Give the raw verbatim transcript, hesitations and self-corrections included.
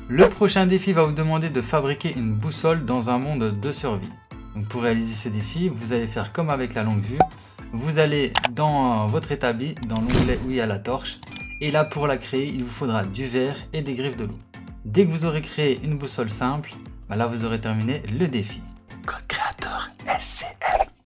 Le prochain défi va vous demander de fabriquer une boussole dans un monde de survie. Donc pour réaliser ce défi, vous allez faire comme avec la longue vue. Vous allez dans votre établi, dans l'onglet où il y a la torche. Et là, pour la créer, il vous faudra du verre et des griffes de loup. Dès que vous aurez créé une boussole simple, bah là vous aurez terminé le défi. Code créateur S C M.